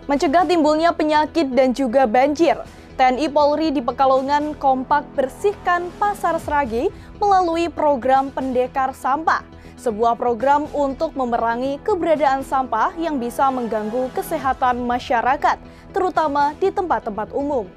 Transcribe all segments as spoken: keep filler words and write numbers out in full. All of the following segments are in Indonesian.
Mencegah timbulnya penyakit dan juga banjir, T N I Polri di Pekalongan kompak bersihkan pasar Sragi melalui program pendekar sampah. Sebuah program untuk memerangi keberadaan sampah yang bisa mengganggu kesehatan masyarakat, terutama di tempat-tempat umum.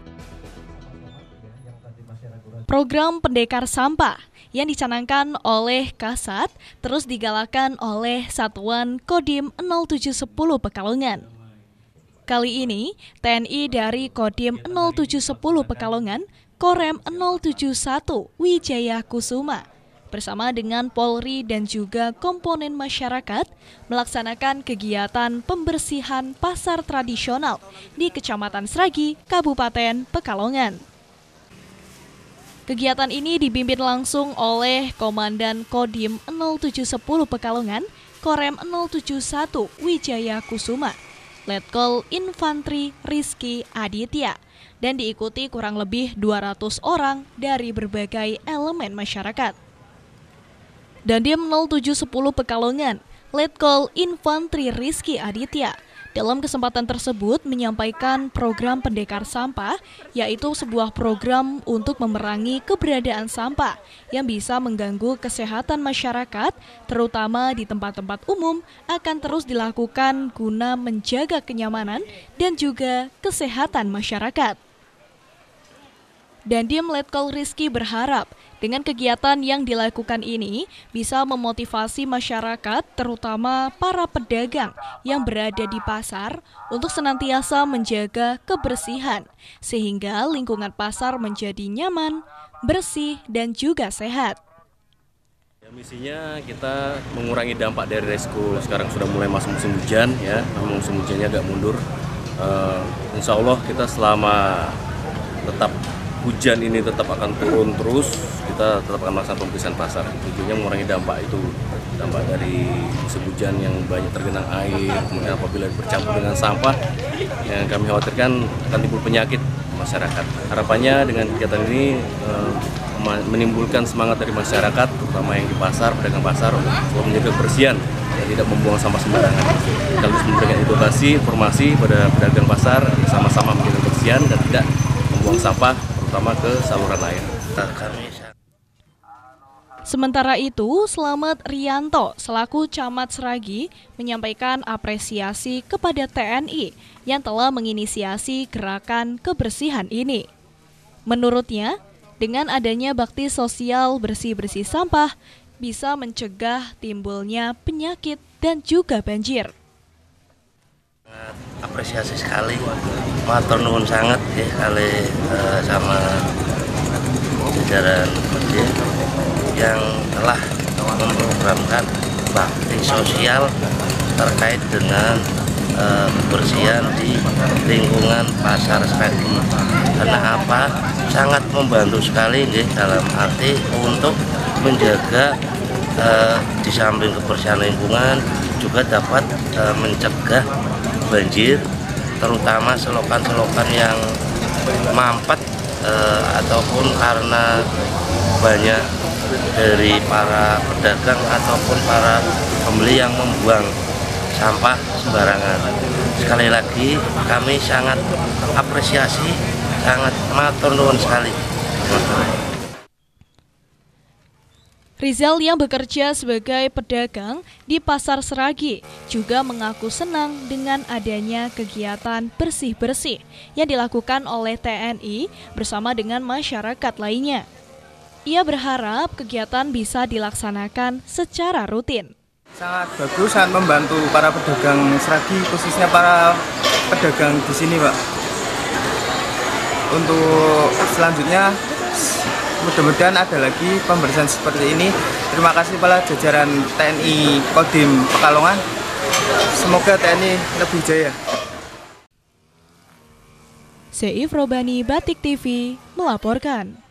Program pendekar sampah yang dicanangkan oleh Kasat terus digalakan oleh Satuan Kodim nol tujuh satu nol Pekalongan. Kali ini, T N I dari Kodim nol tujuh satu nol Pekalongan, Korem nol tujuh satu Wijaya Kusuma, bersama dengan Polri dan juga komponen masyarakat, melaksanakan kegiatan pembersihan pasar tradisional di Kecamatan Sragi, Kabupaten Pekalongan. Kegiatan ini dipimpin langsung oleh Komandan Kodim nol tujuh satu nol Pekalongan, Korem nol tujuh satu Wijaya Kusuma, Letkol Infantri Rizky Aditya, dan diikuti kurang lebih dua ratus orang dari berbagai elemen masyarakat. Dandim nol tujuh satu nol Pekalongan, Letkol Infantri Rizky Aditya, dalam kesempatan tersebut menyampaikan program pendekar sampah, yaitu sebuah program untuk memerangi keberadaan sampah yang bisa mengganggu kesehatan masyarakat, terutama di tempat-tempat umum, akan terus dilakukan guna menjaga kenyamanan dan juga kesehatan masyarakat. Dandim Letkol Rizky berharap dengan kegiatan yang dilakukan ini bisa memotivasi masyarakat, terutama para pedagang yang berada di pasar, untuk senantiasa menjaga kebersihan, sehingga lingkungan pasar menjadi nyaman, bersih, dan juga sehat. Ya, misinya kita mengurangi dampak dari resiko. Sekarang sudah mulai masuk musim hujan, ya, memang musim hujannya agak mundur. Uh, insya Allah kita selama tetap hujan ini tetap akan turun terus, kita tetap akan melaksanakan pembersihan pasar. Tujuannya mengurangi dampak itu, dampak dari musim hujan yang banyak tergenang air, kemudian apabila bercampur dengan sampah, yang kami khawatirkan akan timbul penyakit masyarakat. Harapannya dengan kegiatan ini eh, menimbulkan semangat dari masyarakat, terutama yang di pasar, pedagang pasar, untuk menjaga kebersihan dan tidak membuang sampah sembarangan. Sekaligus memberikan edukasi, informasi pada pedagang pasar, sama-sama menjaga kebersihan dan tidak membuang sampah terutama ke saluran air. Sementara itu, Slamet Rianto selaku Camat Sragi menyampaikan apresiasi kepada T N I yang telah menginisiasi gerakan kebersihan ini. Menurutnya, dengan adanya bakti sosial bersih-bersih sampah bisa mencegah timbulnya penyakit dan juga banjir. Apresiasi sekali, matur nuwun sangat ya kali uh, sama jajaran ya, yang telah memprogramkan bakti sosial terkait dengan uh, kebersihan di lingkungan pasar Sragi. Karena apa? Sangat membantu sekali ya, dalam arti untuk menjaga uh, di samping kebersihan lingkungan juga dapat uh, mencegah banjir, terutama selokan-selokan yang mampet eh, ataupun karena banyak dari para pedagang ataupun para pembeli yang membuang sampah sembarangan. Sekali lagi kami sangat apresiasi, sangat matur nuwun sekali. Rizal yang bekerja sebagai pedagang di Pasar Sragi juga mengaku senang dengan adanya kegiatan bersih-bersih yang dilakukan oleh T N I bersama dengan masyarakat lainnya. Ia berharap kegiatan bisa dilaksanakan secara rutin. Sangat bagus, sangat membantu para pedagang Sragi, khususnya para pedagang di sini, Pak. Untuk selanjutnya, mudah-mudahan ada lagi pembersihan seperti ini. Terima kasih pada jajaran T N I Kodim Pekalongan. Semoga T N I lebih jaya. Seif Robani, Batik T V melaporkan.